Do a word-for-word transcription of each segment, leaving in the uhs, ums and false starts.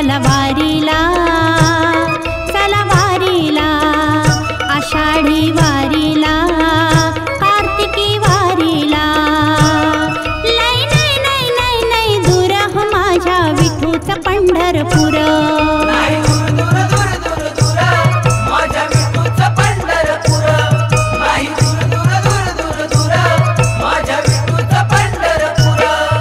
चला वारीला चला वारीला आषाढी वारीला कार्तिकी वारीला लय नाही नाही नाही नाही दूर माझ्या विठूचं पंढरपूर नाही दूर दूर दूर दूर माझ्या विठूचं पंढरपूर नाही दूर दूर दूर दूर दूर माझ्या विठूचं पंढरपूर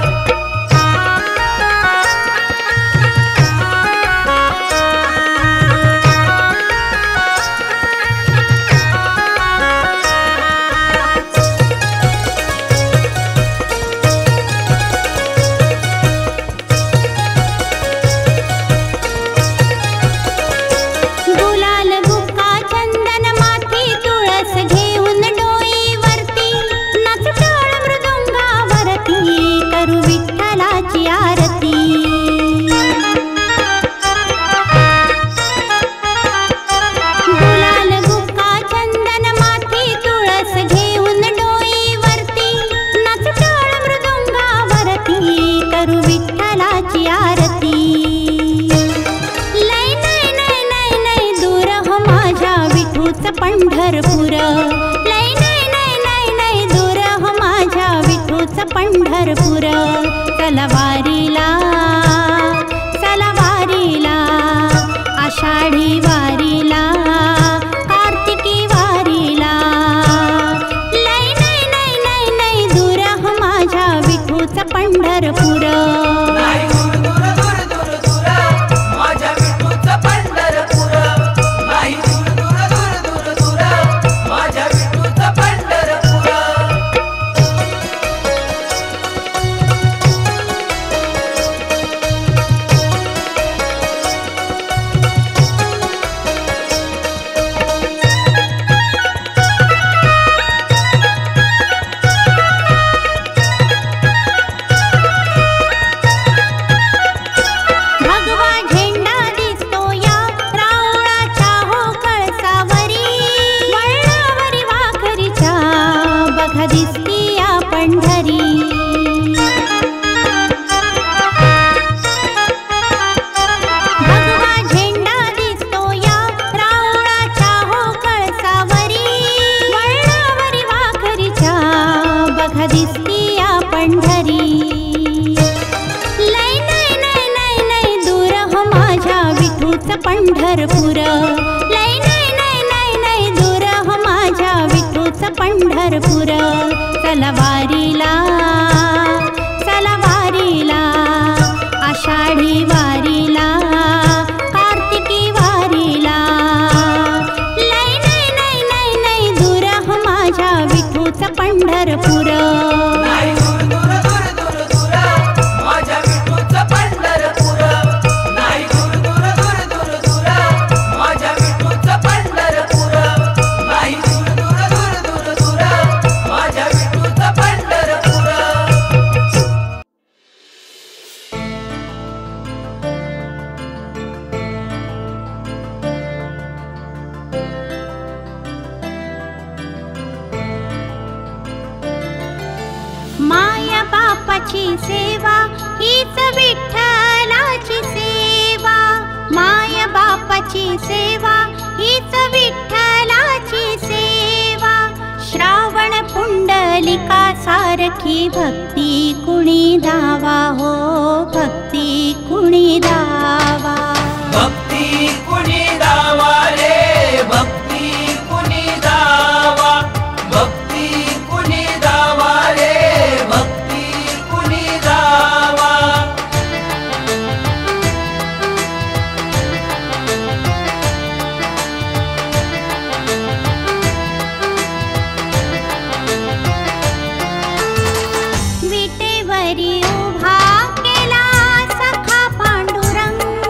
पंढरपूर लय नाही नाही नाही नाही दूर हो माझ्या विठूचं पंढरपूर चला वारीला चला वारीला आषाढी वारीला कार्तिकी वारीला लय नाही नाही नाही नाही दूर हो माझ्या विठूचं पंढरपूर नाही दूर दूर दूर दूर दूर माझ्या विठूचं पंढरपूर नाही माझ्या विठूचं पंढरपूर पंढरपूर लय नाही नाही नाही नाही दूर हो माझ्या विठूचं पंढरपूर चला वारीला चला वारीला आषाढी वारीला कार्तिकी वारीला लय नाही नाही नाही नाही दूर हो माझ्या विठूचं पंढरपूर नाही दूर दूर दूर दूर दूर माझ्या विठूचं पंढरपूर नाही दूर दूर दूर दूर दूर माझ्या विठूचं पंढरपूर नाही दूर दूर दूर दूर दूर माझ्या विठूचं पंढरपूर माया बापाची सेवा हीच विठ्ठलाची सेवा माया बापाची सेवा हीच विठ्ठलाची सेवा श्रावण पुंडलिका सारखी भक्ती कुणी धावा हो भक्ती कुणी धावा भक्ती कुणी धावा रे भक्ती कुणी धावा भक्ती कुणी धावा रे भक्ती कुणी धावा विटेवरी उभा केला सखा पांडुरंग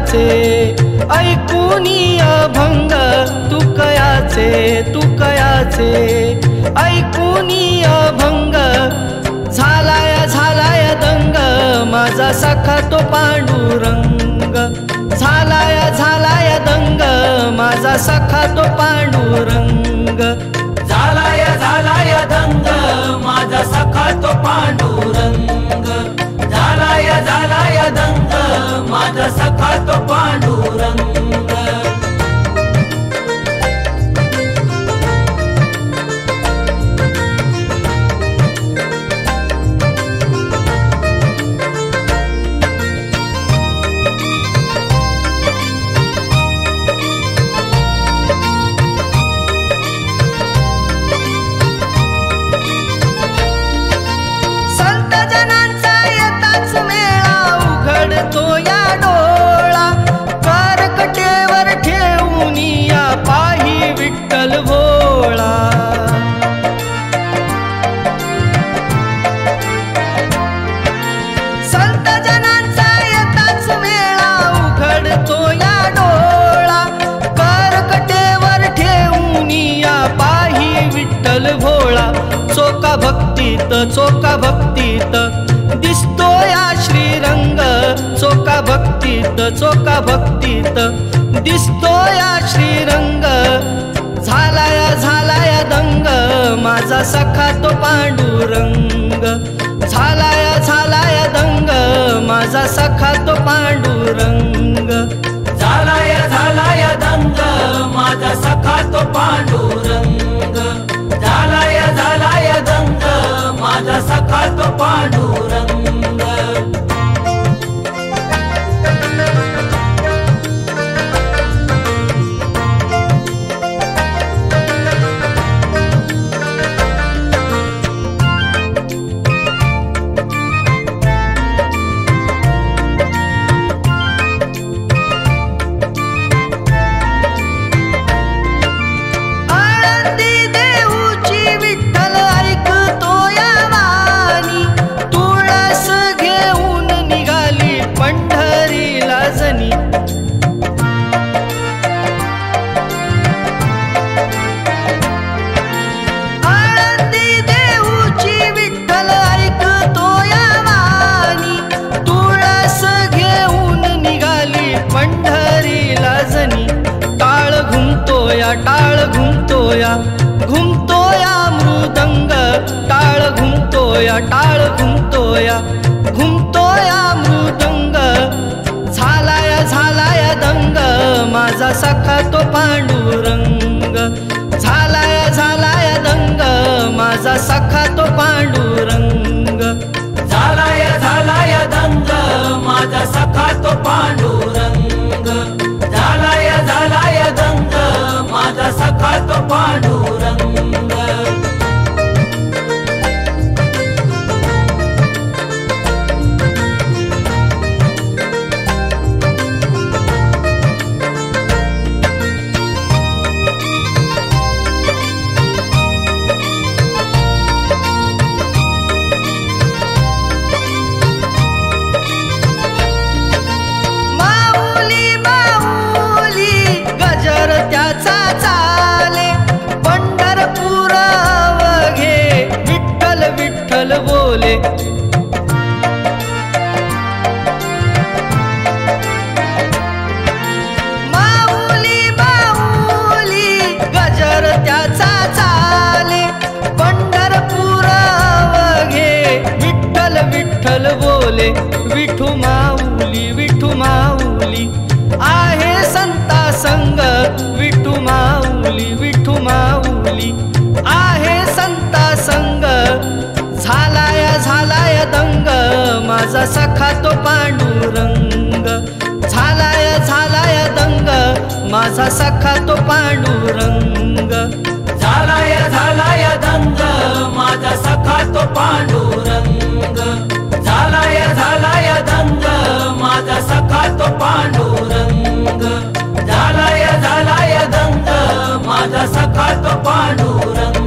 कयाचे, ऐकुनी अभंग तू कयाचे, तू कयाचे, ऐकुनी अभंग झालाया झालाया दंग, माझा सखा तो पांडुरंग, झालाया झालाया दंग, माझा सखा तो पांडुरंग, झालाया झालाया दंग, माझा सखा तो पांडुरंग, झालाया झालाया दंग, माझा सखा तो पांडुरंग. तो या डोळा करकटेवर ठेवून या पाही विठ्ठल भोळा, संत जनांचा येताच मेळा उघडतो या डोळा करकटेवर ठेवून या पाही विठ्ठल भोळा. चोका भक्तीत चोका भक्तीत दिसतो या श्रीरंग, चोका भक्तीत चोका भक्तीत दिसतो या श्रीरंग, झालाया झालाया दंग, माझा सखा तो पांडुरंग, झालाया झालाया दंग, माझा सखा तो पांडुरंग, झालाया झालाया दंग, माझा सखा तो पांडुरंग, झालाया झालाया दंग, माझा सखा तो पांडुरंग. टाळ घुमतोया घुमतोया मृदंग, टाळ घुमतोया टाळ घुमतोया घुमतोया मृदंग, झालाया झालाया दंग, माझा सखा तो पांडुरंग, झालाया झालाया दंग, माझा सखा तो पांडुरंग, झालाया झालाया दंग, माझा सखा तो पांडुरंग, झालाया झालाया दंग, माझा सखा तो पांडुरंग. माऊली माऊली गजर त्याचा चाले, पंढरपूर अवघे विठ्ठल विठ्ठल बोले, माऊली माऊली गजर त्याचा चाले, पंढरपूर अवघे विठ्ठल विठ्ठल बोले, विठू माऊली विठू माऊली आहे संता संग, विठू माऊली विठू माऊली आहे संता संग, झालाया झालाया दंग, माझा सखा तो पांडुरंग, झालाया झालाया दंग, माझा सखा तो पांडुरंग, झालाया झालाया दंग, माझा सखा तो पांडुरंग, झालाया झालाया दंग, माझा सखा तो पांडुरंग, झालाया झालाया दंग, माझा सखा तो पांडुरंग.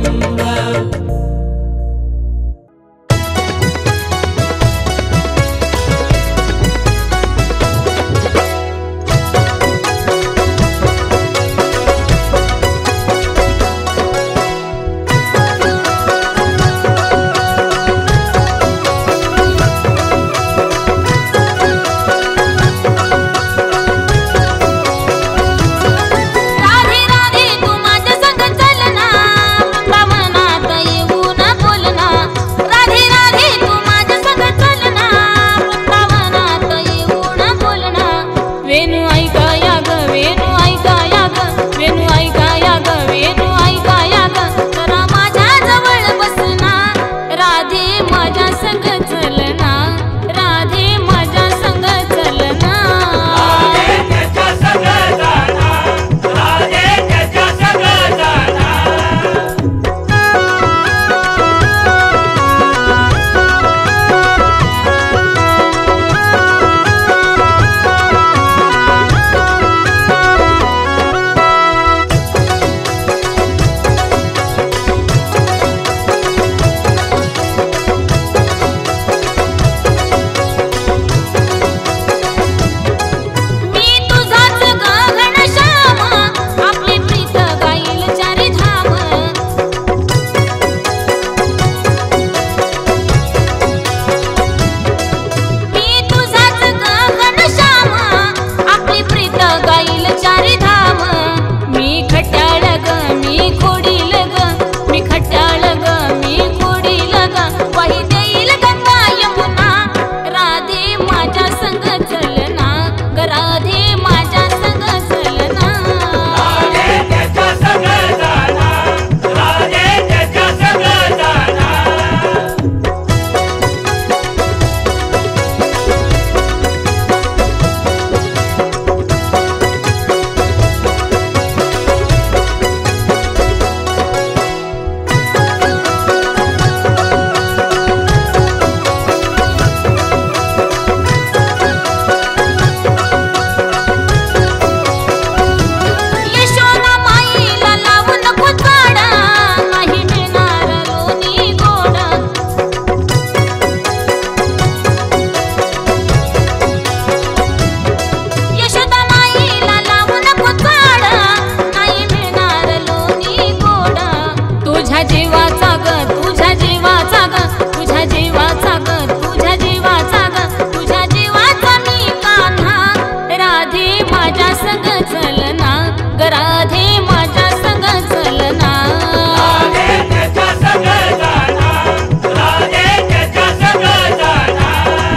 तुझ्या जीवाचा ग तुझ्या जीवाचा ग तुझ्या जीवाचा ग तुझ्या जीवाचा ग तुझ्या जीवाचा मी कान्हा राधे माझ्या संग चलना ग राधे माझ्या संग चलना राधे त्याच्या संग जाना राधे त्याच्या संग जाना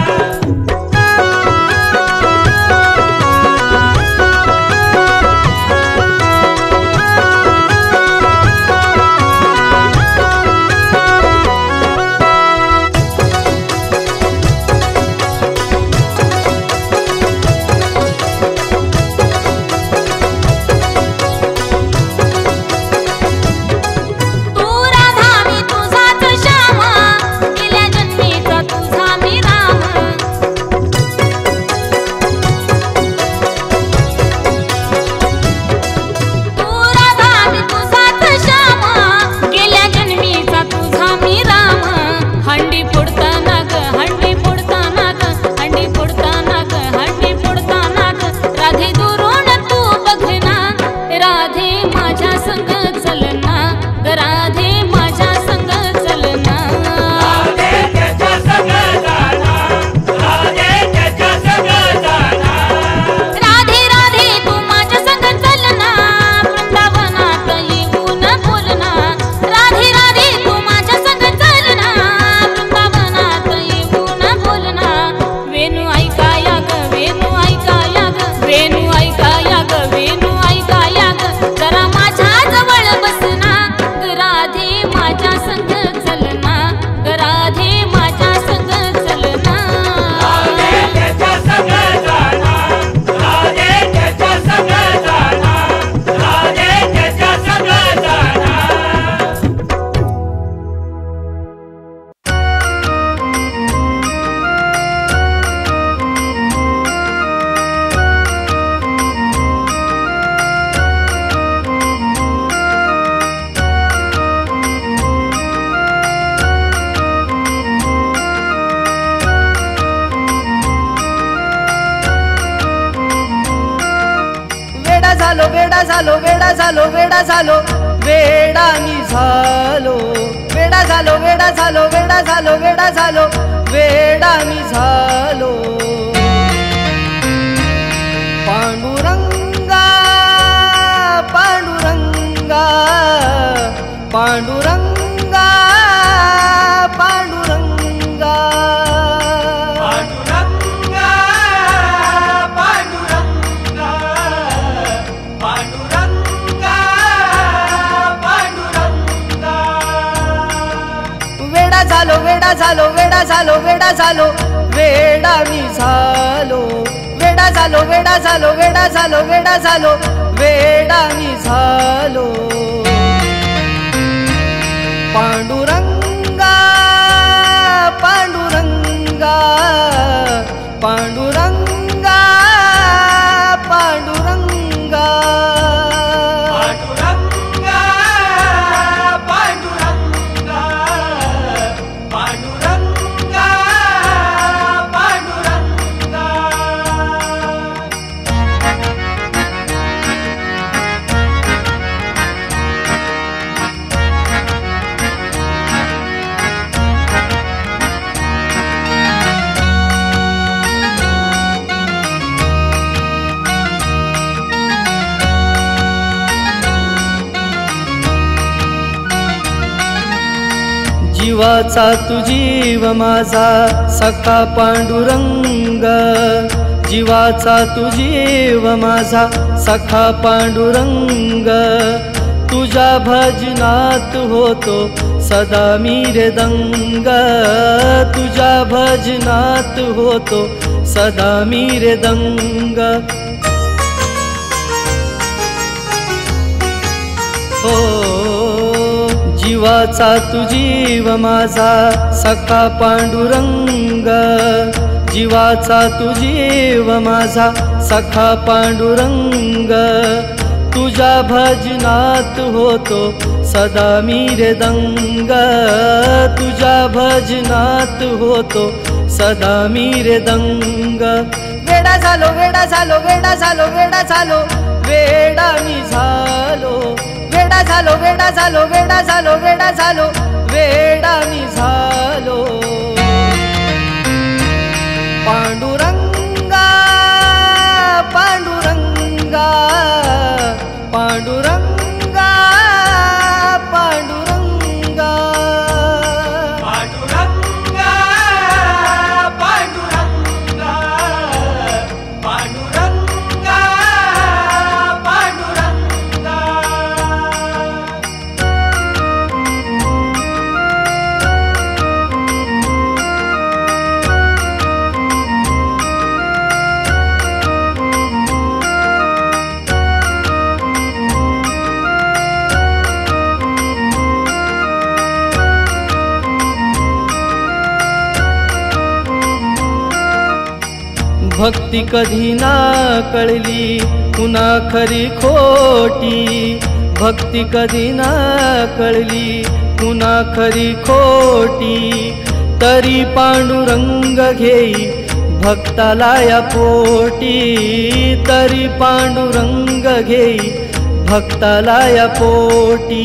तू राधा मी तुझाच श्याम गेल्या जन्मीचा तुझा मी राम तू राधा मी तुझाच श्याम गेल्या जन्मीचा तुझा मी राम हंडी फोडताना ग हंडी फोडताना ग हंडी फोडताना ग हंडी फोडताना ग राधे दुरून तू बघना राधे माझ्या संग चलना ग राधे माझ्या संग चलना राधे त्याच्या संग जाना राधे त्याच्या संग जाना राधे राधे तू माझ्या संग चलना वृंदावनात येऊन बोलना राधे राधे तू माझ्या संग चलना वृंदावनात येऊन बोलना वेणू ऐकाया ग वेणू ऐकाया ग वेणू ऐकाया ग वेणू ऐकाया ग जरा माझ्या जवळ बसना ग राधे माझ्या संग चलना ग राधे माझ्या संग चलना राधे त्याच्या संग जाना राधे त्याच्या संग जाना राधे त्याच्या संग जाना वेडा झालो वेडा झालो वेडा झालो वेडा झालो वेडा मी झालो वेडा झालो वेडा झालो वेडा झालो वेडा झालो वेडा मी झालो पांडुरंगा पांडुरंगा पांडुरंगा पांडुरंगा पांडुरंगा पांडुरंगा पांडुरंगा पांडुरंगा वेडा झालो वेडा झालो वेडा झालो वेडा झालो वेडा मी झालो वेडा झालो वेडा झालो वेडा झालो वेडा झालो वेडा मी झालो पांडुरंगा पांडुरंगा पांडुरंगा पांडुरंगा पांडुरंगा पांडुरंगा पांडुरंगा पांडुरंगा जीवाचा तू जीव माझा सखा पांडुरंग जीवाचा तू जीव माझा सखा पांडुरंग तुझ्या भजनात होतो सदा मीरदंग तुझ्या भजनात होतो सदा मीरदंग हो जीवाचा तू जीव माझा सखा पांडुरंग जीवाचा तू जीव माझा सखा पांडुरंग तुझ्या भजनात होतो सदा मीरदंग तुझ्या भजनात होतो सदा मीरदंग वेडा झालो वेडा झालो वेडा झालो वेडा झालो वेडा मी झालो वेडा झालो वेडा झालो वेडा झालो वेडा झालो वेडा मी झालो पांडुरंगा पांडुरंगा पांडुरंगा पांडुरंगा पांडुरंगा पांडुरंगा पांडुरंगा पांडुरंगा भक्ती कधी ना कळली पुन्हा खरी खोटी भक्ती कधी ना कळली पुन्हा खरी खोटी तरी पांडुरंग घेई भक्ताला या पोटी तरी पांडुरंग घेई भक्ताला या पोटी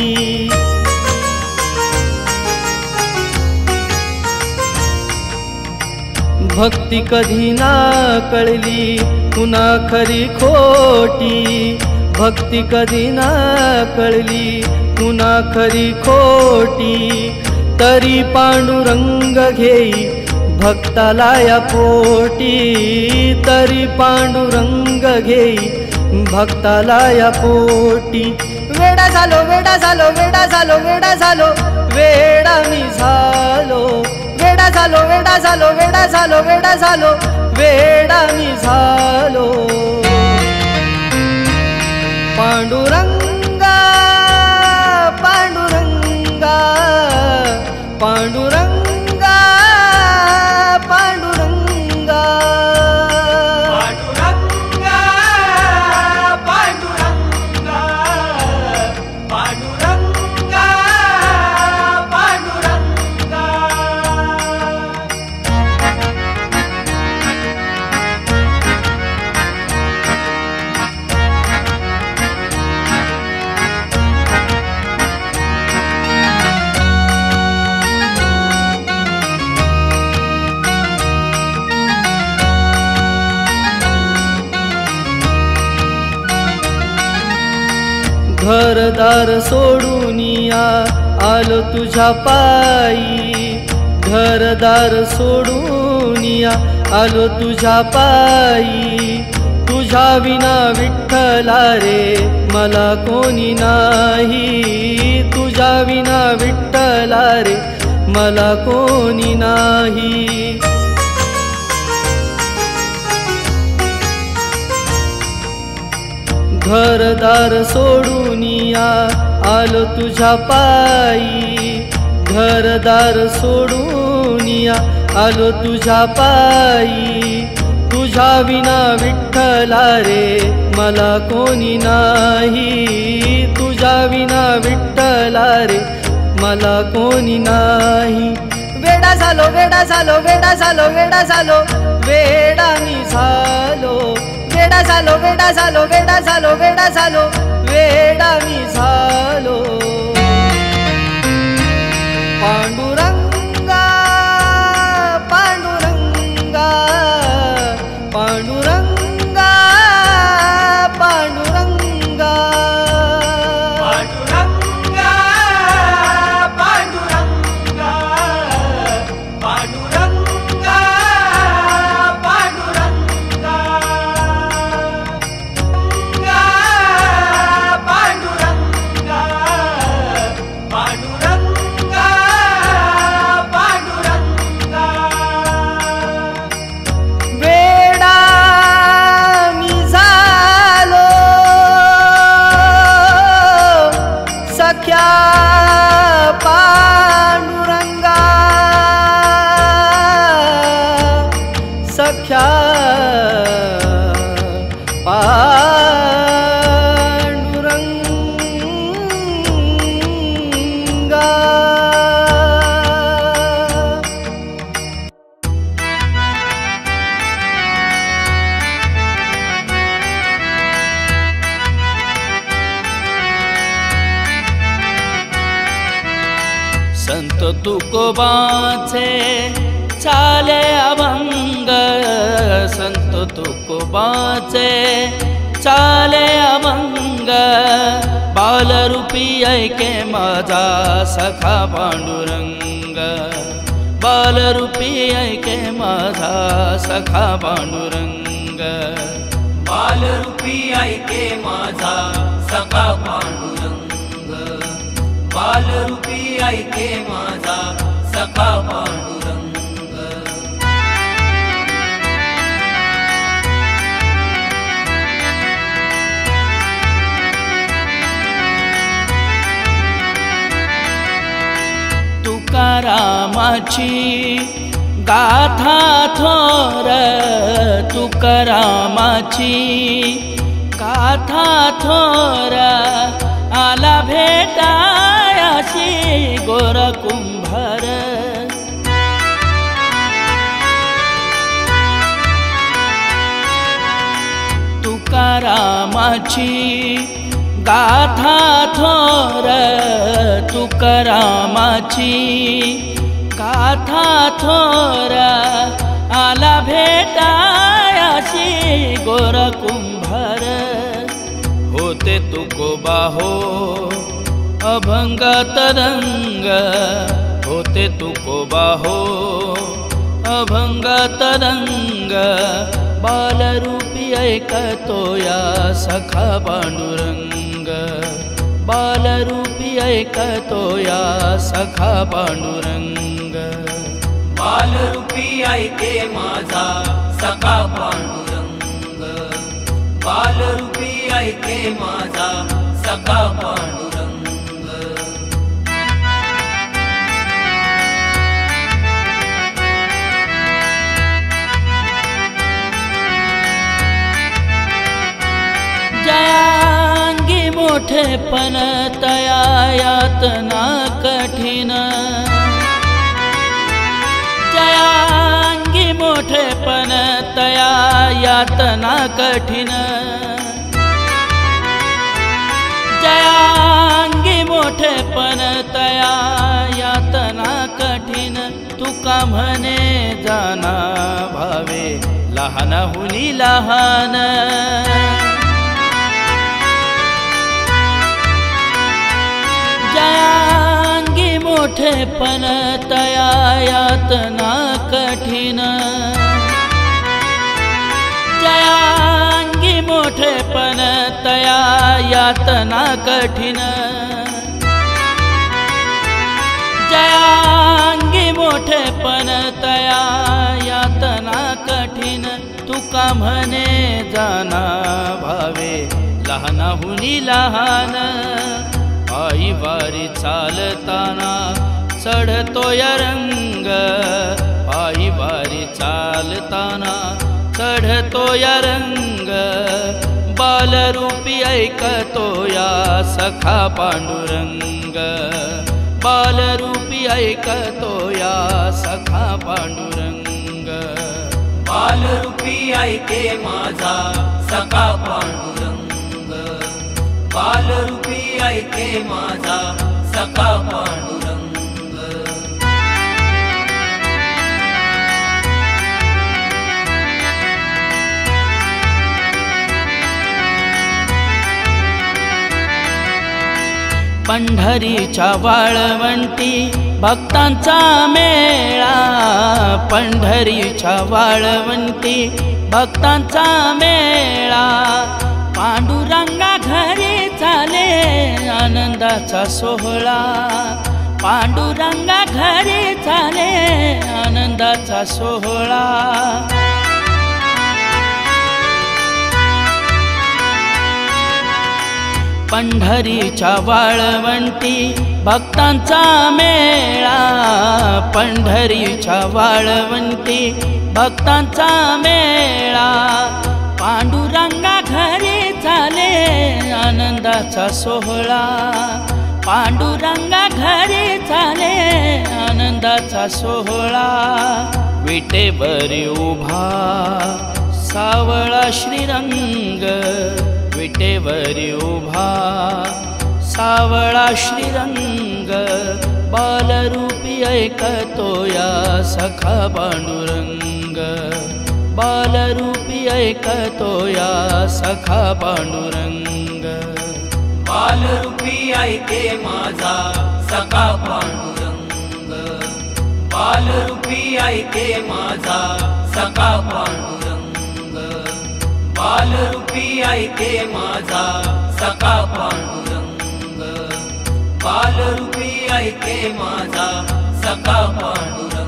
भक्ती कधी ना कळली पुन्हा खरी खोटी भक्ती कधी ना कळली पुन्हा खरी खोटी तरी पांडुरंग घेई भक्ताला या पोटी तरी पांडुरंग घेई भक्ताला या पोटी वेडा झालो वेडा झालो वेडा झालो वेडा झालो वेडा मी झालो वेडा झालो वेडा झालो वेडा झालो वेडा झालो वेडा मी झालो पांडुरंगा पांडुरंगा पांडुरंगा पांडुरंगा पांडुरंगा पांडुरंगा पांडुरंगा पांडुरंगा घरदार सोडून या आलो तुझ्या पायी घरदार सोडून या आलो तुझ्या पायी तुझ्या विना विठ्ठला रे मला कोणी नाही तुझ्या विना विठ्ठला रे मला कोणी नाही घरदार सोडून या आलो तुझ्या पायी घरदार सोडून या आलो तुझ्या पायी तुझ्या विना विठ्ठला रे मला कोणी नाही तुझ्या विना विठ्ठला रे मला कोणी नाही वेडा झालो वेडा झालो वेडा झालो वेडा झालो वेडा मी झालो वेडा झालो वेडा झालो वेडा झालो वेडा झालो वेडा मी झालो पांडुरंगा पांडुरंगा पांडुरंगा पांडुरंगा पांडुरंगा पांडुरंगा पांडुरंगा पांडुरंगा पांडुरंगा पांडुरंगा संत तुकोबाचे चाले अभंग, संत तुकोबाचे चाले अभंग, बालरूपी ऐके माझा सखा पांडुरंग, बालरूपी ऐके माझा सखा पांडुरंग, बालरूपी ऐके माझा सखा पांडुरंग, बालरूपी ऐके माझा सखा पांडुरंग. तुकारामाची गाथा थोर, तुकारामाची गाथा थोर, आला भेटायाशी गोर कुंभार. तुकारामाची गाथा थोर, तुकारामाची गाथा थोर, आला भेटायाशी गोर कुंभार. होते तुकोबा हो अभंग तरंग, होते तुकोबा हो अभंग तरंग, बालरूपी ऐकतो या सखा पांडुरंग, बालरूपी ऐकतो या सखा पांडुरंग, बालरूपी ऐके माझा सखा पांडुरंग, बालरूपी ऐके माझा सखा पांडुरंग. जयांगी मोठेपण तया यातना कठीण, जयांगी मोठेपण तया यातना कठीण, जयांगी मोठेपण तया यातना कठीण. तुका म्हणे जाना भावे लहानाहुनी लहान, जयांगी मोठेपण तया यातना कठीण, जयांगी मोठेपण तया यातना कठीण, जयांगी मोठेपण तया यातना कठीण. तुका म्हणे जाना भावे लहानाहुनी लहान, आई वारी चालताना चढतोय रंग, आई वारी चालताना चढतोय रंग, बालरूपी ऐकतो या सखा पांडुरंग, बालरूपी ऐकतो या सखा पांडुरंग, बालरूपी ऐके माझा सखा पांडुरंग, बालरूपी ऐके माझा सखा पांडुरंग. पंढरीच्या वाळवंटी भक्तांचा मेळा, पंढरीच्या वाळवंटी भक्तांचा मेळा, पांडुरंगा घरी चाले आनंदाचा सोहळा, पांडुरंगा घरी चाले आनंदाचा सोहळा. पंढरीच्या वाळवंटी भक्तांचा मेळा, पंढरीच्या वाळवंटी भक्तांचा मेळा, पांडुरंगा घरी चाले आनंदाचा सोहळा, पांडुरंगा घरी चाले आनंदाचा सोहळा. विटेवरी उभा सावळा श्रीरंग, विटेवरी उभा सावळा श्रीरंग, बालरूपी ऐकतो या सखा पांडुरंग बालरूपी ऐकतो या सखा पांडुरंग बालरूपी ऐके माझा सखा पांडुरंग बालरूपी ऐके माझा सखा पांडुरंग बालरूपी ऐके माझा सखा पांडुरंग बालरूपी ऐके माझा सखा पांडुरंग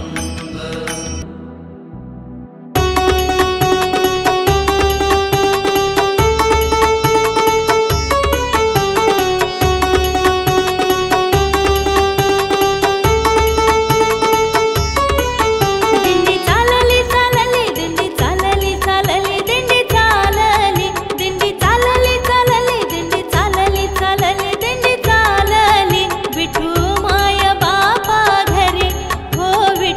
विठू माय बापा घरी हो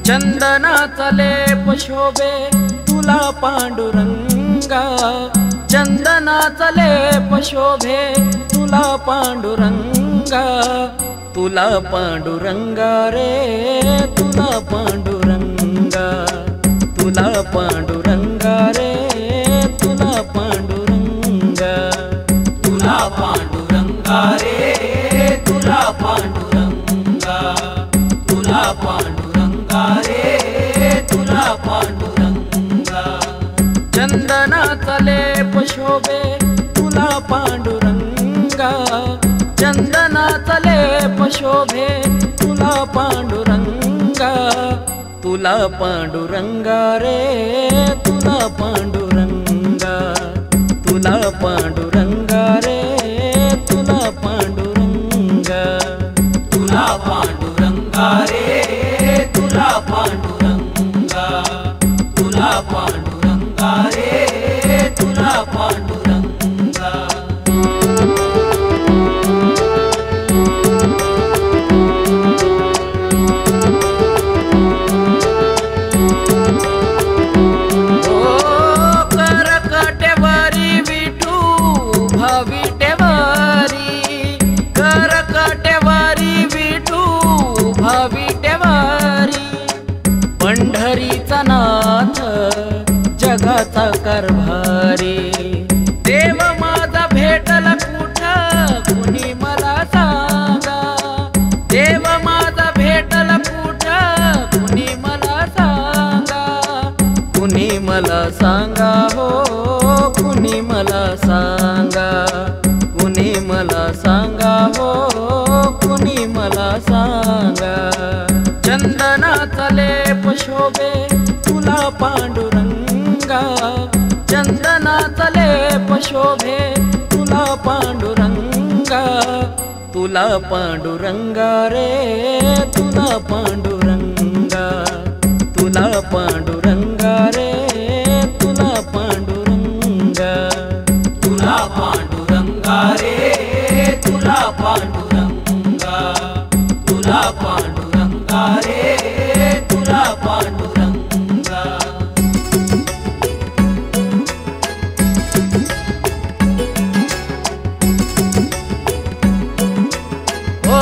चंदनाचा लेप शोभे तुला पांडुरंगा, चंदनाचा लेप शोभे तुला पांडुरंगा, तुला पांडुरंगा रे तुला पांडुरंगा, तुला पांडुरंगा रे तुला पांडुरंगा, तुला पांडुरंगा रे तुला पांडुरंगा, तुला पांडुरंगा रे तुला पांडुरंगा. चंदनाचा लेप शोभे तुला पांडुरंगा, चंदनाचा लेप शोभे तुला पांडुरंगा, तुला पांडुरंगा रे तुला पांडुरंगा, तुला पांडुरंगा रे तुला पांडुरंगा, तुला पांडुरंगा रे तुला पांडुरंगा, तुला पांडुरंगा रे तुला पांडुरंगा. पंढरीचा नाथ जगाचा कारभारी, देव माझा भेटला कुठं कुणी मला सांगा, देव माझा भेटला कुठं कुणी मला सांगा, कुणी मला सांगा हो कुणी मला सांगा, कुणी मला सांगा हो कुणी मला सांगा. चंदनाचा लेप शोभे तुला पांडुरंगा, चंदनाचा लेप शोभे तुला पांडुरंगा, तुला पांडुरंगा रे तुला पांडुरंगा, तुला पांडुरंगा रे तुला पांडुरंगा, तुला पांडुरंगा रे तुला पांडुरंगा, तुला पांडुरंगा रे तुला पांडुरंगा. ओ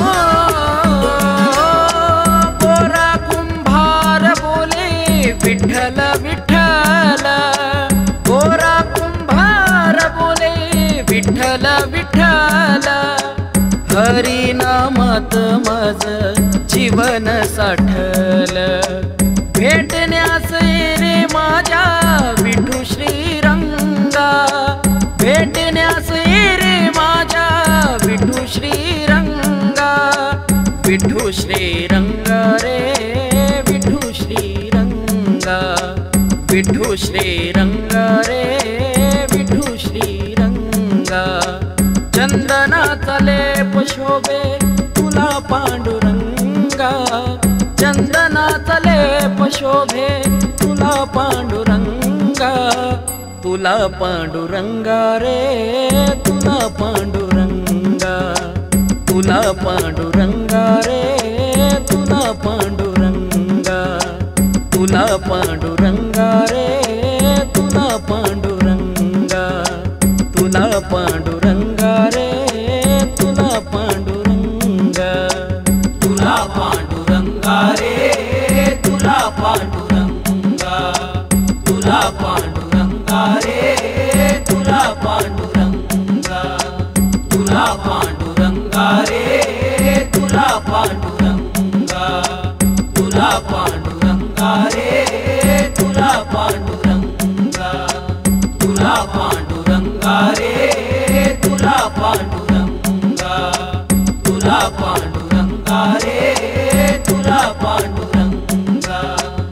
पोरा कुंभार बोले विठ्ठल विठ्ठल, पोरा कुंभार बोले विठ्ठल विठ्ठल, हरी नामात माझ जीवन साठल, भेटण्यास रे माझ्या विठू श्रीरंगा, भेटण्यास रे माझ्या विठू श्रीरंगा, विठू श्रीरंगा रे विठू श्रीरंगा, विठू श्रीरंगा रे विठू श्रीरंगा. चंदनाचा लेप शोभे तुला पांडुरंगा, चंदनाचा लेप शोभे तुला पांडुरंगा, तुला पांडुरंगा रे तुला पांडुरंगा, तुला पांडुरंगा रे तुला पांडुरंगा, तुला पांडुरंगा रे तुला पांडुरंगा, तुला पांडुरंगा रे तुला पांडुरंगा, तुला पांडुरंगा रे तुला पांडुरंगा, तुला पांडुरंगा रे तुला पांडुरंगा, तुला पांडुरंगा रे तुला पांडुरंगा, तुला पांडुरंगा रे तुला पांडुरंगा, तुला पांडुरंगा रे तुला पांडुरंगा, तुला पांडुरंगा रे तुला पांडुरंगा.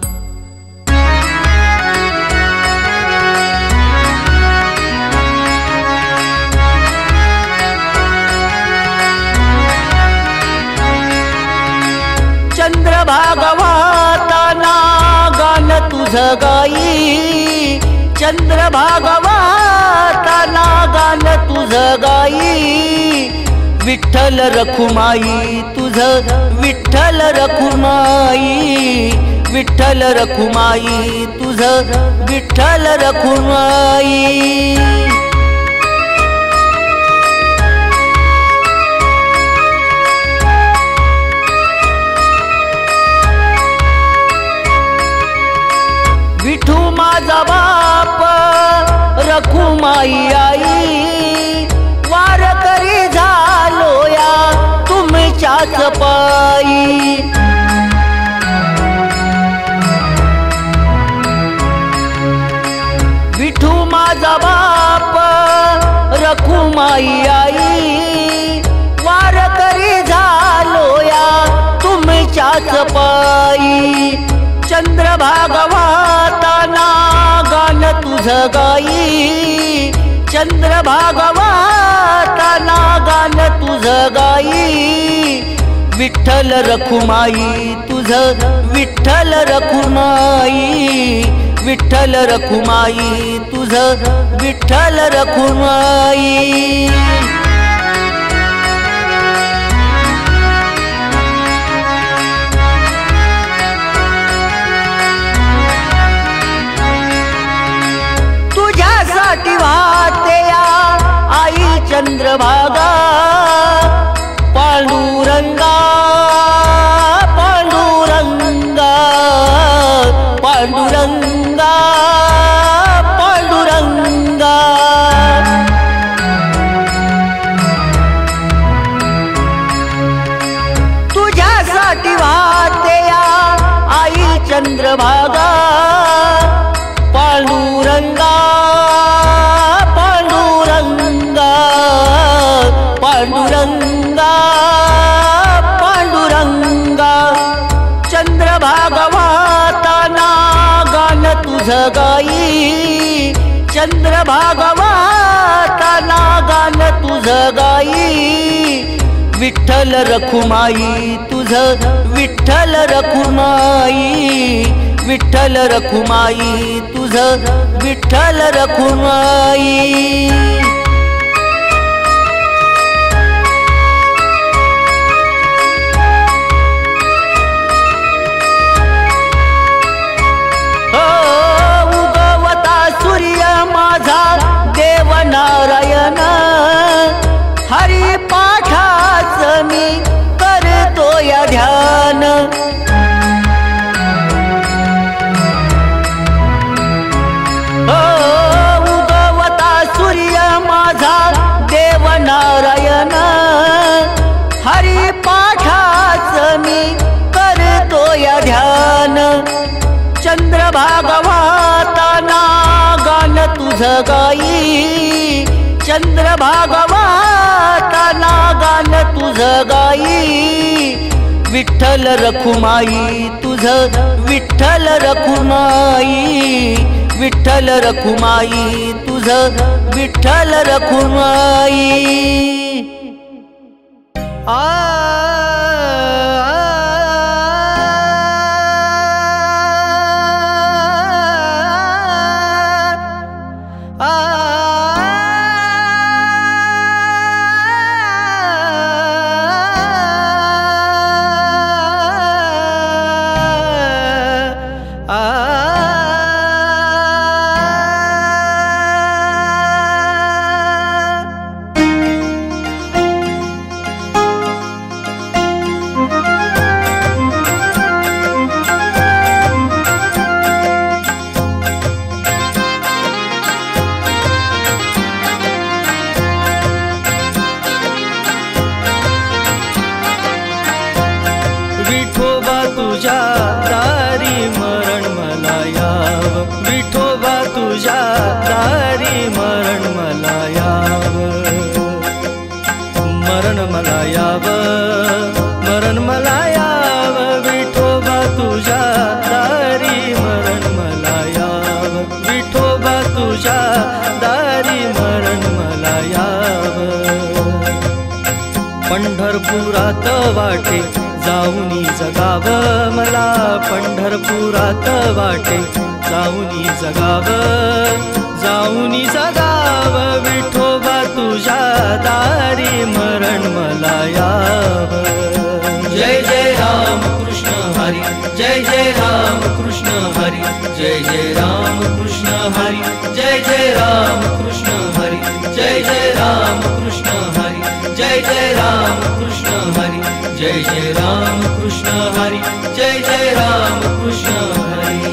चंद्रभागवताना गान तुझं गाई, चंद्रभागवताना गान तुझं गाई, विठ्ठल रखुमाई तुझ विठ्ठल रखुमाई विठ्ठल रखुमाई तुझ विठ्ठल रखुमाई विठू माझा बाप रखुमाई आई वार करी झालो या तुमच्याच पायी विठू माझा बाप रखुमाई आई वार करी झालो या तुमच्याच पायी चंद्रभागवताना गान तुझ गाई चंद्रभागवताना गान तुझ गाई विठ्ठल रखुमाई तुझ विठ्ठल रखुमाई विठ्ठल रखुमाई तुझ विठ्ठल रखुमाई वाहते या आई चंद्रभागा पांडुरंगा पांडुरंगा पांडुरंगा पांडुरंगा तुझ्यासाठी वाहते या आई चंद्रभागा पांडुरंगा पांडुरंगा पांडुरंगा चंद्रभागवताना गान तुझ गाई चंद्रभागवताना गान तुझ गाई विठ्ठल रखुमाई तुझ विठ्ठल रखुमाई विठ्ठल रखुमाई तुझ विठ्ठल रखुमाई नारायण हरी पाठाच मी करतो या ध्यान उगवता सूर्य माझा देव नारायण हरी पाठाच मी करतो या ध्यान चंद्रभागवताना गान तुझ गाई चंद्रभागवताना गान तुझ गाई विठ्ठल रखुमाई तुझ विठ्ठल रखुमाई विठ्ठल रखुमाई तुझ विठ्ठल रखुमाई आ पंढरपुरात वाटे जाऊनी जगाव मला पंढरपुरात वाटे जाऊनी जगाव जाऊनी जगाव विठोबा तुझ्या दारी मरण मला जय राम कृष्ण हरी जय जय राम कृष्ण हरी जय जय राम कृष्ण हरी जय जय राम कृष्ण हरी जय जय राम कृष्ण हरी जय जय राम कृष्ण हरी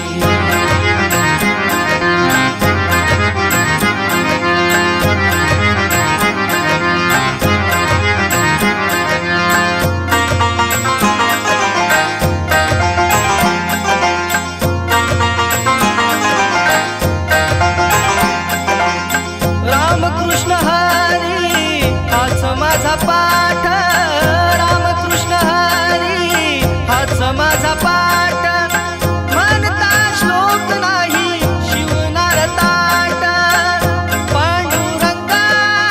रामकृष्ण हरी हाच माझा पाठ रामकृष्ण हरी हाच माझा पाठ म्हणता श्लोक नाही शिवनार ताट पांडुरंगा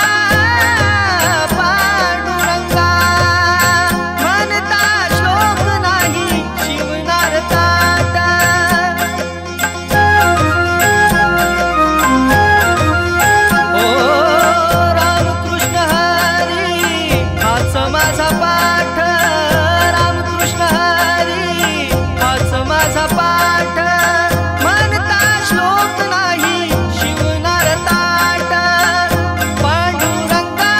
पांडुरंगा म्हणता श्लोक नाही शिवनार ताट ओ रामकृष्ण हरी हाच माझा पाठ रामकृष्ण हरी हाच माझा पाठ म्हणता श्लोक नाही शिवनार ताट पांडुरंगा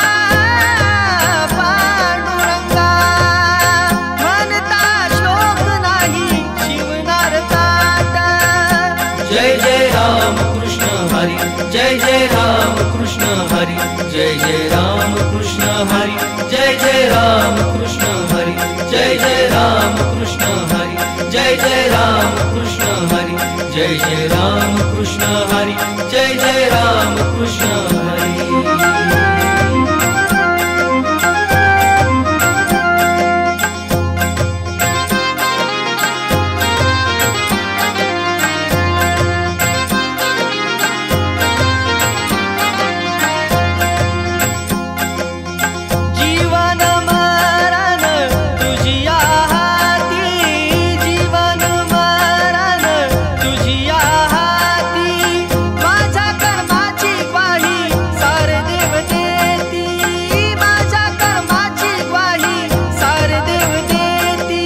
पांडुरंगा म्हणता श्लोक नाही शिवनार ताट जय जय राम कृष्ण हरी जय जय राम कृष्ण हरी जय जय राम कृष्ण हरी जय जय राम कृष्ण हरी जय जय राम कृष्ण हरी जय जय राम कृष्ण हरी जय जय राम कृष्ण हरी जय जय राम कृष्ण हरी जीवन मरण तुझिया हाती जीवन मरण तुझिया हाती माझ्या कर्माची ग्वाही सारे देव देती माझ्या कर्माची ग्वाही सारे देव देती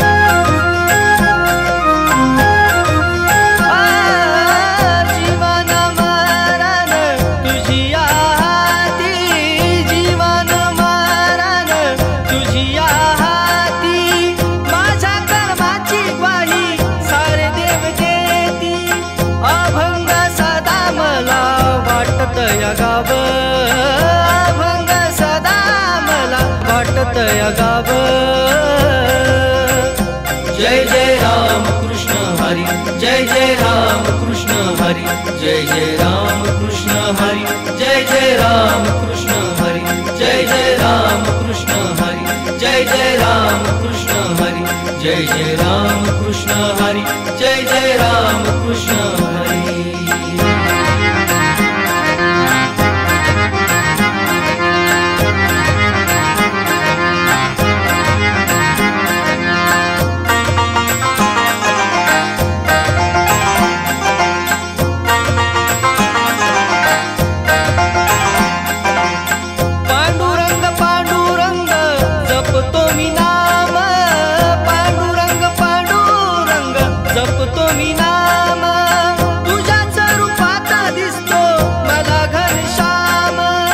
आ, जीवन मरण तुझिया हाती जीवन मरण तुझिया हाती माझ्या कर्माची ग्वाही सारे देव देती अभंग सदा मला वाटत या गाव अभंग सदा मला वाटत या गाव जय जय राम कृष्ण हरी जय जय राम कृष्ण हरी जय जय राम कृष्ण हरी जय जय राम कृष्ण हरी जय जय राम कृष्ण हरी जय जय राम कृष्ण हरी जय जय राम कृष्ण हरी जय जय राम कृष्ण हरी पांडुरंग पांडुरंग जपतो मी नाम पांडुरंग पांडुरंग जपतो मी नाम तुझ्याच रूपात दिसतो मला घनश्याम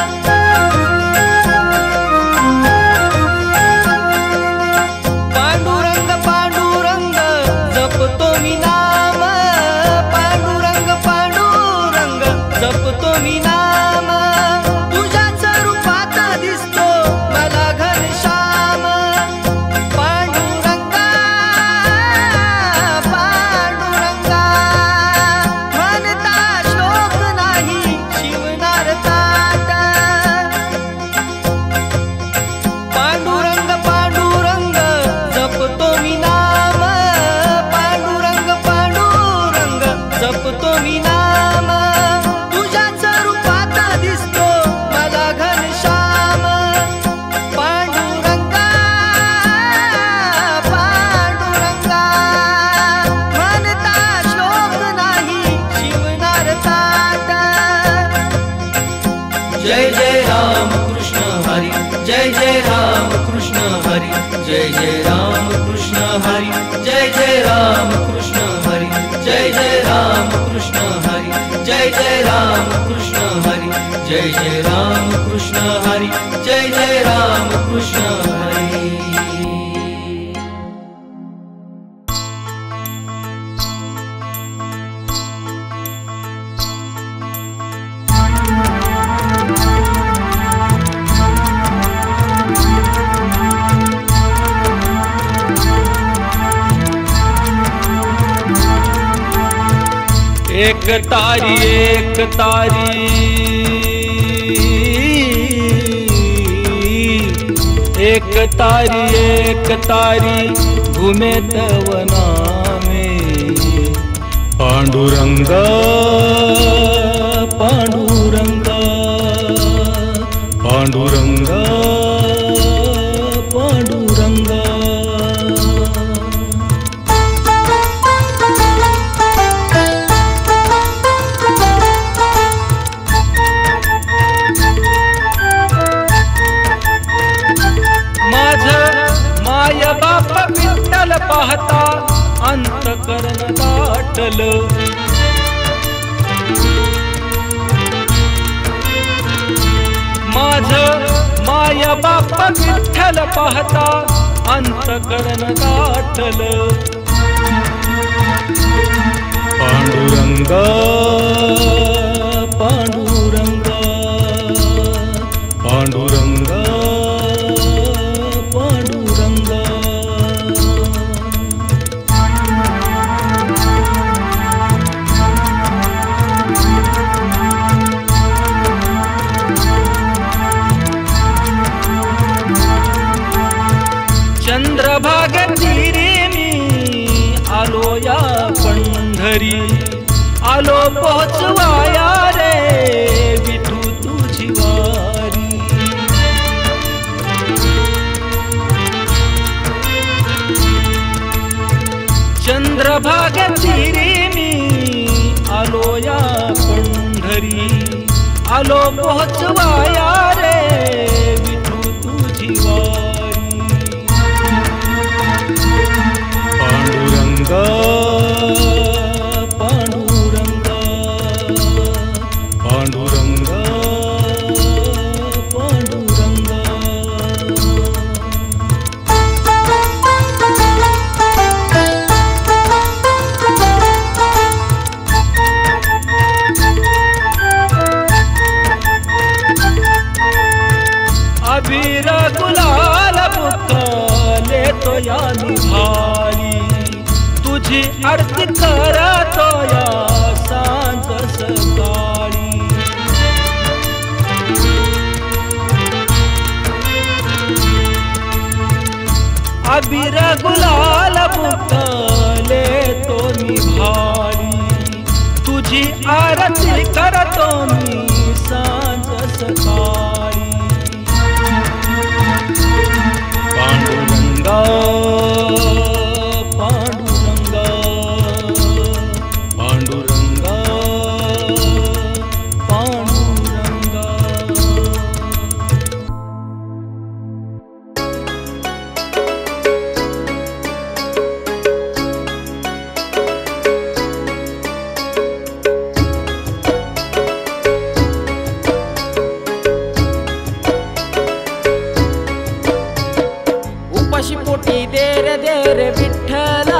पांडुरंग पांडुरंग जपतो मी नाम पांडुरंग पांडुरंग जपतो मी नाम तुझ्याच रूपात दिसतो मला घनश्याम पांडुरंगा पांडुरंगा म्हणता श्लोक नाही शिवनार ताट पांडुरंग पांडुरंग जपतो मी नाम पांडुरंग पांडुरंग जपतो मी नाम तुझ्याच रूपात दिसतो मला घनश्याम पांडुरंगा पांडुरंगा म्हणता श्लोक नाही शिवनार ताट जय जय राम कृष्ण हरी जय जय राम कृष्ण हरी जय जय राम कृष्ण हरी जय जय राम कृष्ण हरी जय जय जय राम कृष्ण हरी जय जय राम कृष्ण हरी। एक तारी एक तारी एक तारी एक तारी घूमे तवना में पांडुरंग पांडुरंग पांडुरंग पांडुरंग। विठ्ठल पाहता अंतकरण दाटल माझ माय बाप विठ्ठल पाहता अंतकरण दाटल पांडुरंग पांडुरंग पांडुरंग पांडुरंग। चंद्रभाग तीरी मी आलो या पंढरी आलो पोहोचवाया रे विठू तुझी वारी। चंद्रभाग तीरी मी आलो या पंढरी आलो पोहोचवाया रे विठू तुझी वारी। पांडुरंग पांडुरंग पांडुरंग पांडुरंग। अबीर गुलाल बुकले तो या निभारी तुझी आरती करतो या सांज सकाळी। अबीर गुलाल बुकले तो निभारी तुझी आरती करतो मी सांज सकाळी। पांडुरंग पांडुरंग पांडुरंग पांडुरंग। उपाशी पोटी देर देर विठ्ठला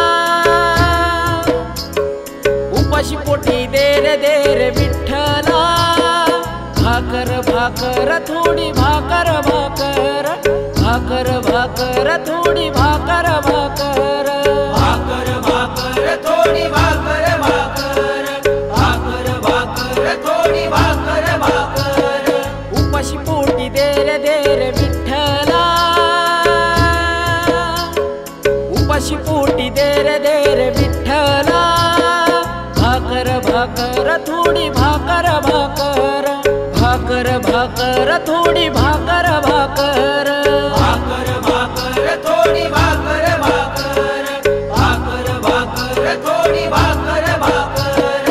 उपाशी पोटी देर देर विठ्ठला भाकर भाकर थोडी भाकर भाकर भाकर भाकर थोडी भाकर भाकर भाकर भाकर थोडी भाकर भाकर भाकर भाकर थोडी भाकर भाकर। उपाशी पोटी देर देर विठ्ठला उपाशी पोटी देर देर विठ्ठला भाकर भाकर थोडी भाकर भाकर भाकर भाकर थोडी भाकर भाकर भाकर भाकर थोडी भाकर भाकर भाकर भाकर थोडी भाकर भाकर।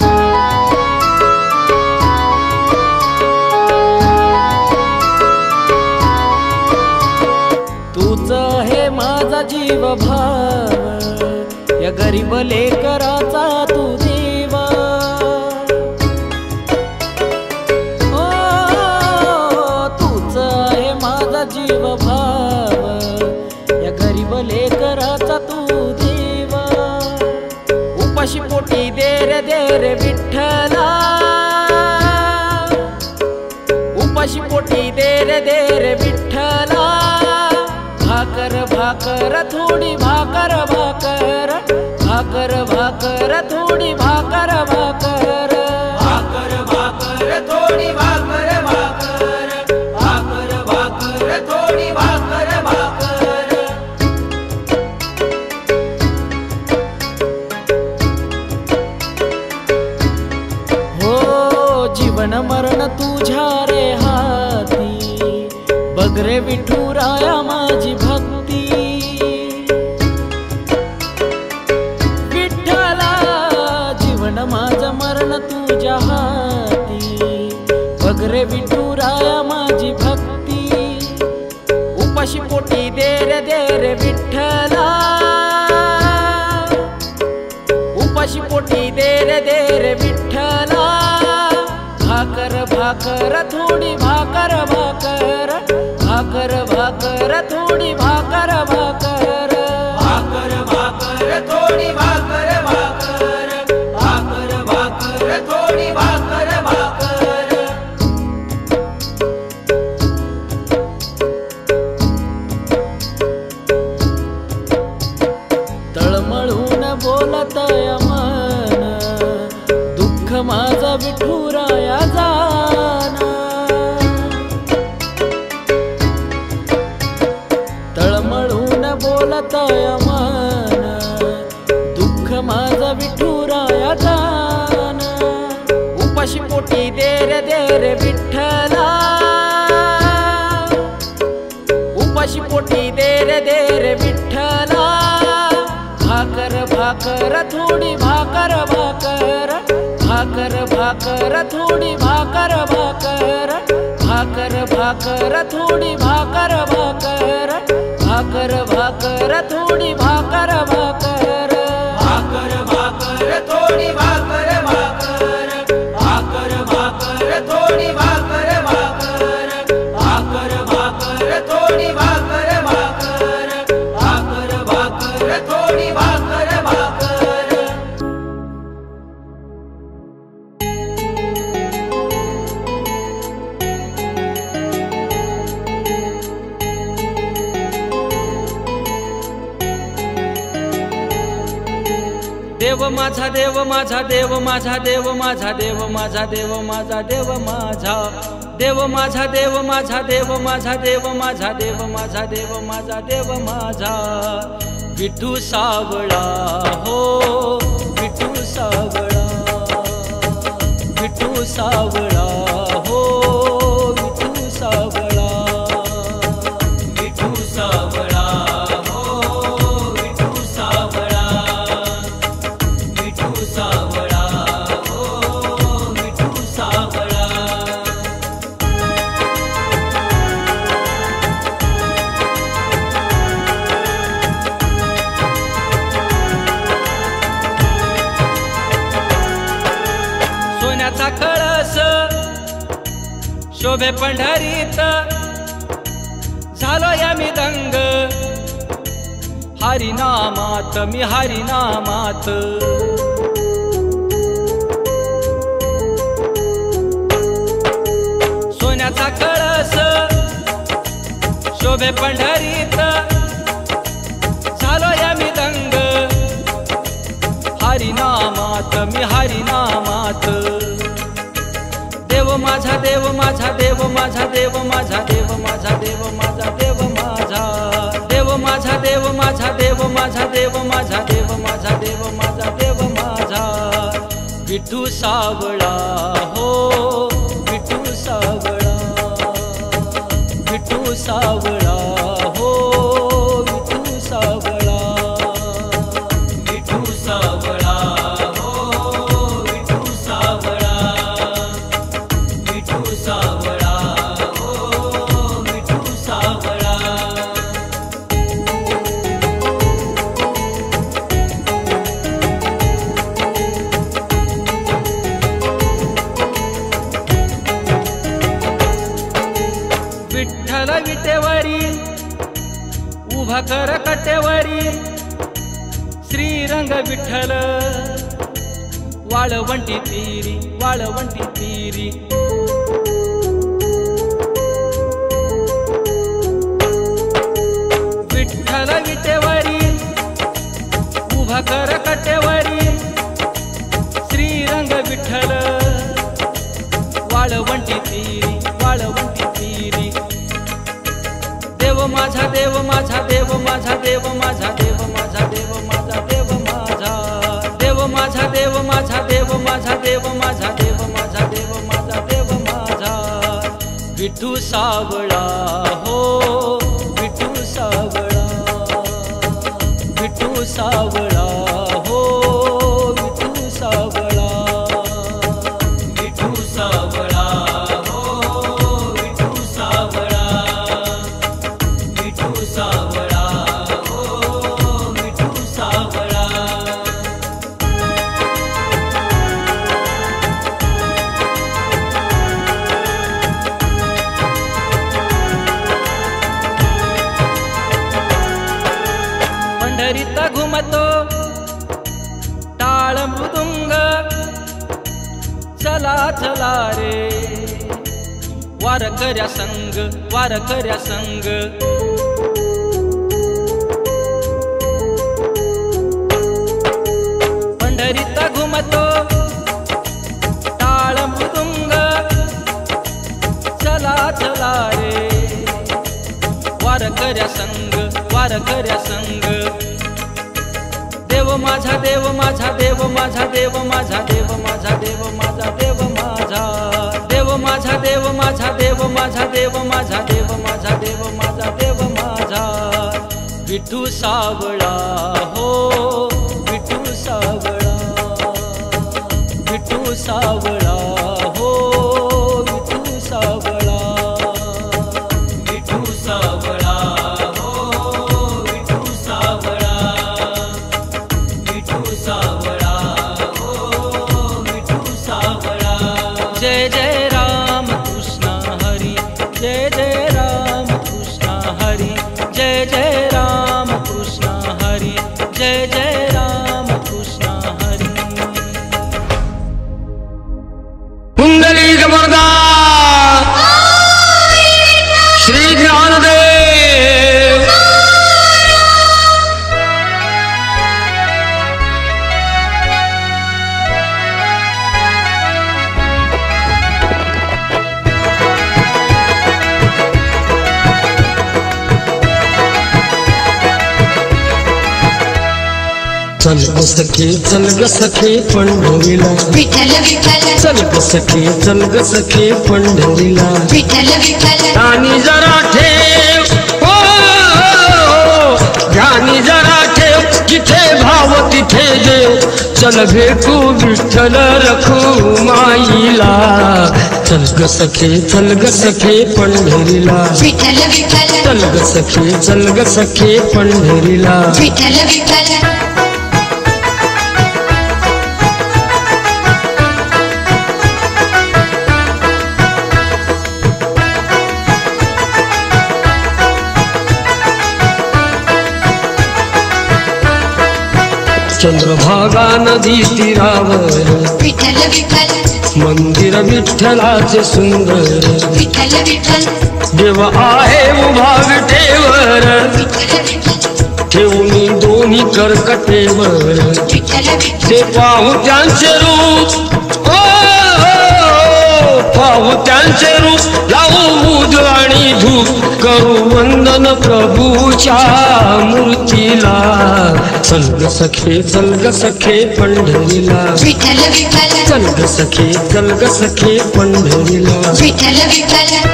तूच हे माझा जीव भाव या गरीब लेकराचा तू देवा। जीव भाव, या गरीब लेकराचा तू देव. उपाशी पोटी दे रे दे रे विठ्ठला, उपाशी पोटी दे रे दे रे विठ्ठला. भाकर भाकर थोडी भाकर भाकर, भाकर भाकर थोडी भाकर भाकर, भाकर भाकर थोडी भाकर भाकर, भाकर भाकर थोडी भाकर भाकर. हो जीवन मरण तुझ्या रे हाती, बघ रे विठुराया माझी भक्ती. विठ्ठला जीवन माझं मरण तुझ्या हाती, बघ रे विठुराया माझी भक्ती. उपाशी पोटी दे रे दे रे विठ्ठला, उपाशी पोटी दे रे दे रे विठ्ठला. भाकर भाकर थोडी भाकर भाकर, भाकर भाकर थोडी भाकर भाकर, भाकर भाकर थोडी भाकर भाकर, भाकर भाकर थोडी भाकर भाकर. तळमळून बोलतय मन, दुःख माझा विठुराया जाना. तळमळून बोलतय मन, दुःख माझा विठुराया जाना. उपाशी पोटी दे रे दे रे विठ्ठला, उपाशी पोटी दे रे दे रे विठ्ठला. भाकर भाकर थोडी भाकर भाकर, भाकर भाकर थोडी भाकर भाकर, भाकर भाकर थोडी भाकर भाकर, भाकर भाकर थोडी भाकर भाकर, भाकर भाकर थोडी भाकर भाकर, भाकर भाकर थोडी भाकर भाकर, भाकर भाकर थोडी भाकर भाकर, भाकर भाकर थोडी भाकर भाकर. देव माझा देव माझा देव माझा देव माझा देव माझा देव माझा देव माझा देव माझा देव माझा देव माझा देव माझा देव माझा देव माझा देव माझा. विठू सावळा हो विठू सावळा, विठू सावळा हो विठू सावळा, विठू सावळा हो विठू सावळा, विठू सावळा हो विठू सावळा. सोन्याचा कळस शोभे पंढरीत, झालो या मी दंग हरिनामात, मी हरिनामात. सोन्याचा कळस शोभे पंढरीत, झालो या मी दंग हरिनामात, मी हरिनामात. देव माझा देव माझा देव माझा देव माझा देव माझा देव माझा देव माझा देव माझा देव माझा देव माझा देव माझा देव माझा देव माझा देव माझा. विठू सावळा हो विठू सावळा, विठू सावळा हो विठू सावळा, विठू सावळा हो विठू सावळा, विठू सावळा हो विठू सावळा. विठ्ठल विटेवरी उभा कर कटेवरी श्रीरंग विठ्ठल वाळवंटी तीरी वाळवंटी तीरी विठ्ठल विटेवरी उभा कर कटेवरी श्रीरंग विठ्ठल वाळवंटी तीरी वाळवंटी तीरी देव माझा देव माझा देव माझा देव माझा देव माझा देव माझा देव माझा देव माझा देव माझा देव माझा देव माझा देव माझा देव माझा देव माझा विठू सावळा हो विठू सावळा विठू सावळा हो विठू सावळा विठू सावळा हो विठू सावळा विठू सावळा हो विठू सावळा पंढरीत घुमतो टाळ मृदुंग चला चला रे वारकऱ्या संग वारकऱ्या संग पंढरीत घुमतो टाळ मृदुंग चला चला रे वारकऱ्या संग वारकऱ्या संग देव माझा देव माझा देव माझा देव माझा देव माझा देव माझा देव माझा देव माझा देव माझा देव माझा देव माझा देव माझा देव माझा देव माझा विठू सावळा हो विठू सावळा विठू सावळा हो विठू सावळा विठू सावळा हो विठू सावळा विठू सावळा हो विठू सावळा जय जय राम कृष्ण हरी जय जय राम कृष्ण हरी जय जय राम कृष्ण हरी जय जय राम कृष्ण हरी पुंडलिक वरदा श्री ज्ञानदेव चल ग सखे चल ग सखे पंढरीला विठ्ठल विठ्ठल चल ग सखे चल ग सखे पंढरीला विठ्ठल विठ्ठल ध्यानी जरा ठेव ओ ध्यानी जरा ठेव जिथे भाव तिथे देव चल भेटू विठ्ठल रखू माईला चल ग सखे चल ग सखे पंढरीला विठ्ठल विठ्ठल चल ग सखे चल ग सखे पंढरीला विठ्ठल विठ्ठल चंद्रभागा नदी तीरावर विठ्ठल विठ्ठल मंदिर विठ्ठलाचे सुंदर विठ्ठल विठ्ठल देव आहे उभा विटेवर विठ्ठल विठ्ठल ठेवूनी दोन्ही करकटेवर विठ्ठल विठ्ठल ते पाहू त्यांचे रूप ओ पाहू त्यांचे रूप लावू बुध आणि धूप करू वंदन प्रभूच्या मूर्तीला चल ग सखे चल ग सखे पंढरीला विठ्ठल विठ्ठल चल ग सखे चल ग सखे पंढरीला विठ्ठल विठ्ठल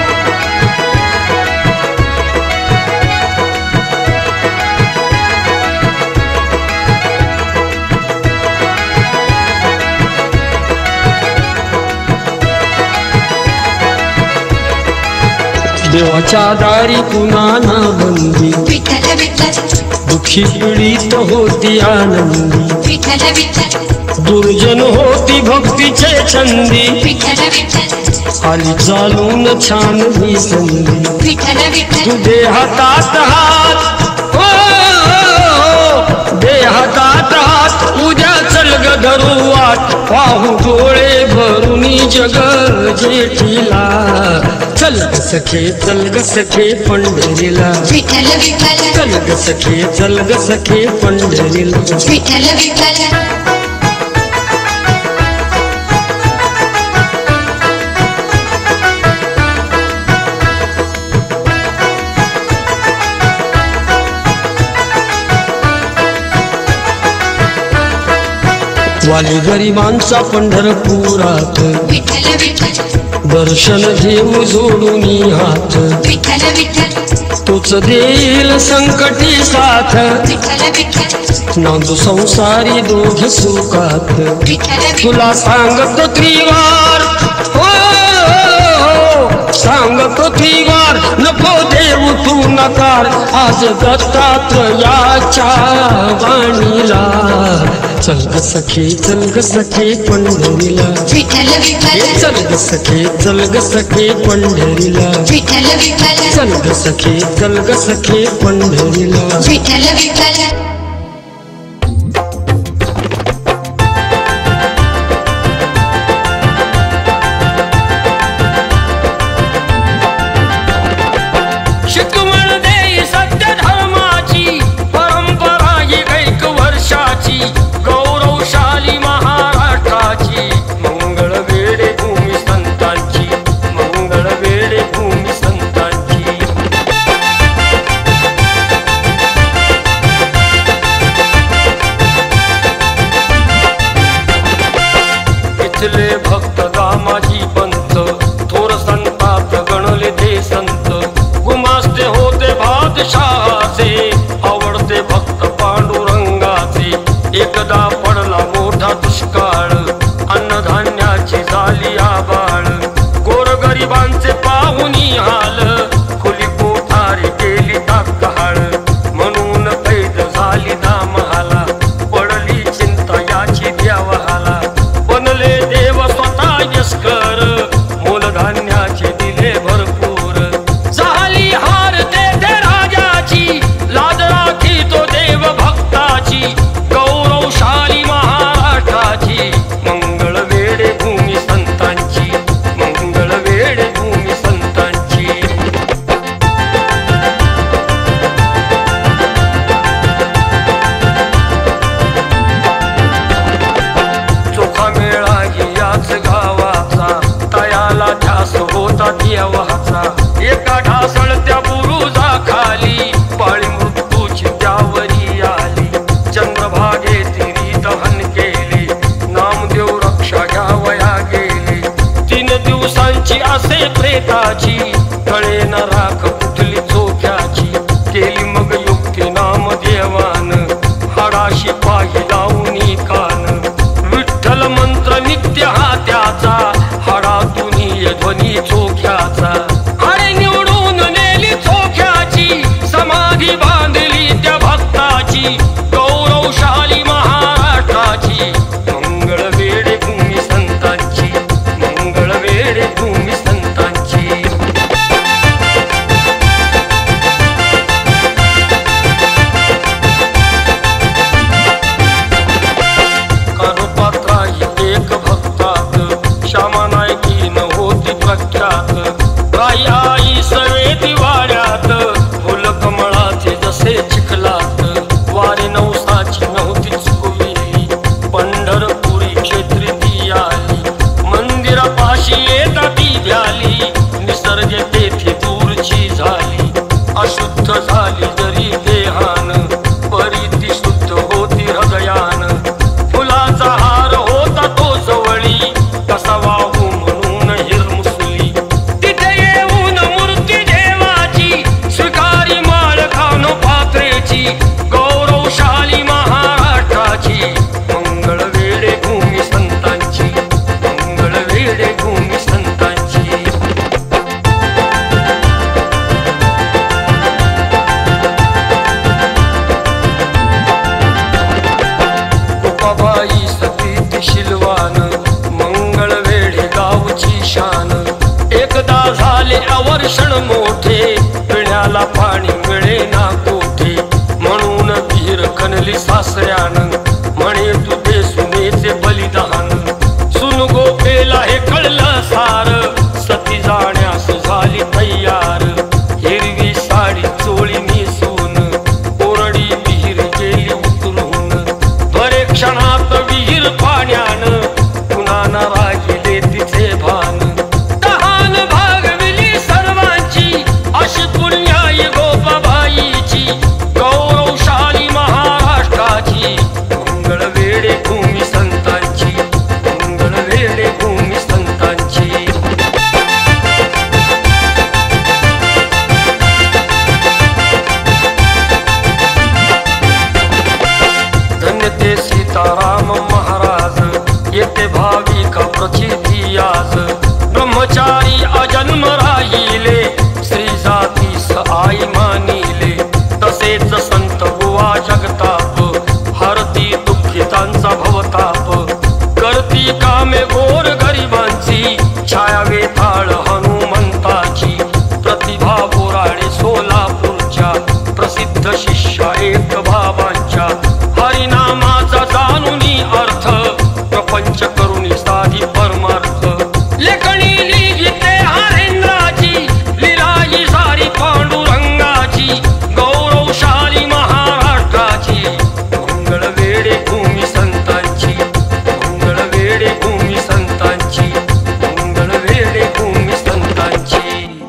देवाच्या दारी पुन्हा बंदी विठ्ठल विठ्ठल दुखी पीडित होती आनंदी विठ्ठल विठ्ठल दुर्जन होती भक्तीचे छंदी विठ्ठल विठ्ठल आली चालून छान ही संधी विठ्ठल विठ्ठल तू दे हातात हात हो दे हातात हात उद्या चल ग धरू वाट पाहू डोळे भरूनी जग जेठीला चल ग सखे चल ग सखे पंढरीला विठ्ठल विठ्ठल चल ग सखे चल ग सखे पंढरीला विठ्ठल विठ्ठल वाली गरिबांचा पंढरपुरात विठ्ठल विठ्ठल दर्शन घेऊ जोडून हात विठ्ठल विठ्ठल तोच देईल संकटी साथ विठ्ठल विठ्ठल नांदू संसारी दोघ सुखात विठ्ठल तुला सांगतो त्रिवार हो सांगतो त्रिवार नको देऊ तू नकार आज दत्तात्रयाच्या वाणीला चल ग सखे चल ग सखे पंढरीला विठ्ठल विठ्ठल चल ग सखे चल ग सखे पंढरीला विठ्ठल विठ्ठल चल ग सखे चल ग सखे पंढरीला विठ्ठल विठ्ठल भक्त दामाजी पंत थोर संतात गणले ते संत गुमास्ते होते बादशाहाचे आवडते भक्त पांडुरंगाचे एकदा पडला मोठा दुष्काळ अन्नधान्याची झाली आबाळ गोरगरिबांचे पाहुनी हाल खुली कोठारी गेली तात्काळ म्हणून कैद झाली दामहाला पडली चिंता याची द्यावहाला बनले देव स्वतः यस्कर मूलधान्याचे दिले भरपूर झाली हार तेथे राजाची लाज राखी तो देव भक्ताची गौरवशाली महाराष्ट्राची प्यायला पाणी मिळे ना कोठे, म्हणून विहीर खणली सासऱ्यानं, म्हणे तुझे सुनेचे बलिदान. सुन गोपेला हे कळलं सार, सती जाण्यास झाली तयार. हिरवी साडी चोळी नेसून कोरडी विहीर गेली उतरून. बरे क्षणात विहीर पाण्यानं पुन्हा ना राहिले तिचे भान. तहान भागविली सर्वांची अशी पुण्याई गोपाबाईची, गौरवशाली महाराष्ट्राची. मंगळ वेडे भूमी संतांची, मंगळ वेडे भूमी संतांची. धन्य ते सीताराम महाराज, येते भाविक प्रचिती आज. ब्रह्मचारी अजन्म राहिले, श्री जातीस आई मानिले. तसेच संत बुवा जगताप, हरती दुःखितांचा भवताप. करती कामे गोर गरिबांची, छाया वेताळ हनुमंताची. प्रतिभा बोराडे सोलापूरच्या, प्रसिद्ध शिष्या एक बाबांच्या. हरिनामाचा जाणूनी अर्थ, प्रपंच करुणी साधी परमार्थ. लेखणी लिहिते हरेंद्राची, लीलाही सारी पांडुरंगाची. गौरवशाली महाराष्ट्राची, मंगळ वेडे भूमी संतांची, मंगळ वेडे भूमी संतांची, मंगळ वेडे भूमी संतांची.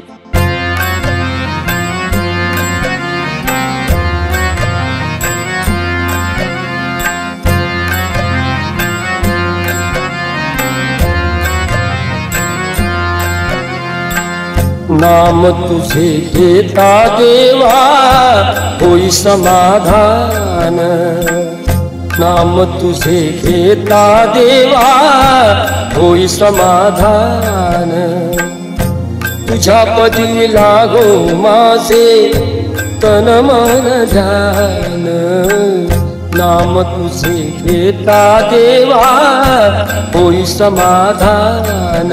नाम तुझे घेता देवा होई समाधान. नाम तुझे घेता देवा होई समाधान. तुझ्या पदी लागो माझे तन मन ध्यान. नाम तुझे घेता देवा होई समाधान.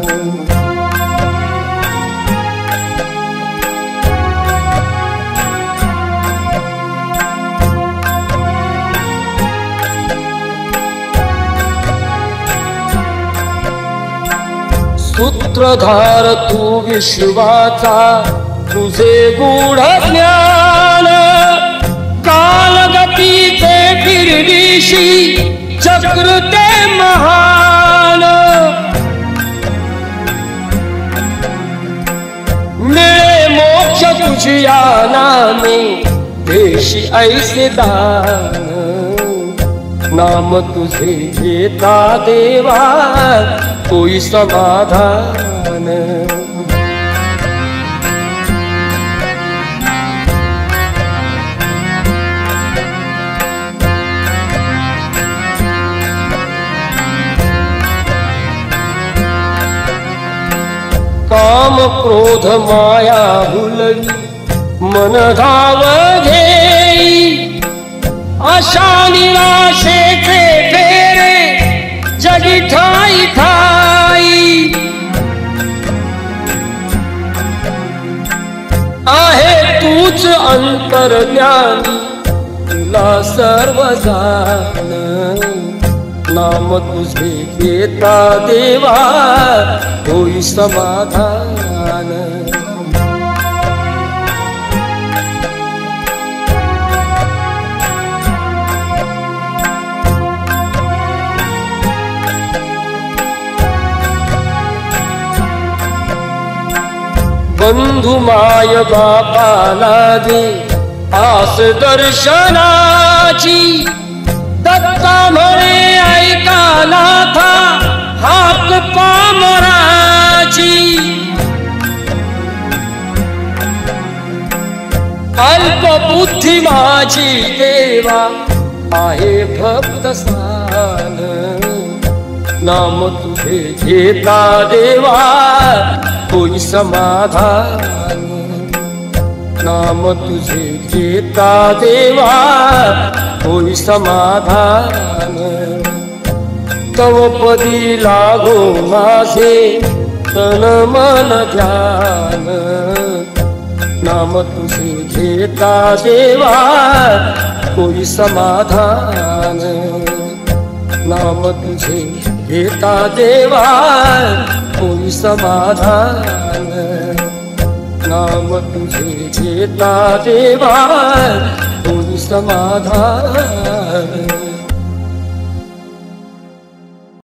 सूत्रधार तू विश्वाचा, तुझे गूढ ज्ञान. कालगतीचे फिरविशी चक्र ते महान. मिळे मोक्ष तुझिया नामे, देशी ऐसे दान. नाम तुझे घेता देवा कोई समाधान. काम क्रोध माया भुलवी, मन धाव घेई. अशा निराशेचे फेरे जगी ठाई ठाई. आहे तूच अंतर्ज्ञानी, तुला सर्व जाण. नाम तुझे घेता देवा होई समाधान. बंधु माय बापाला दे आस दर्शनाची. दत्ता म्हणे ऐकाला था हाक पामराची. अल्प बुद्धी माझी देवा आहे भक्त सान. नाम तुझे घेता देवा होई समाधान. नाम तुझे घेता देवा होई समाधान. तव पदी लागो माझे तन मन ध्यान. नाम तुझे घेता देवा कोई समाधान, नाम तुझे घेता देवा कोई समाधान, नाम तुझे घेता देवा कोई समाधान।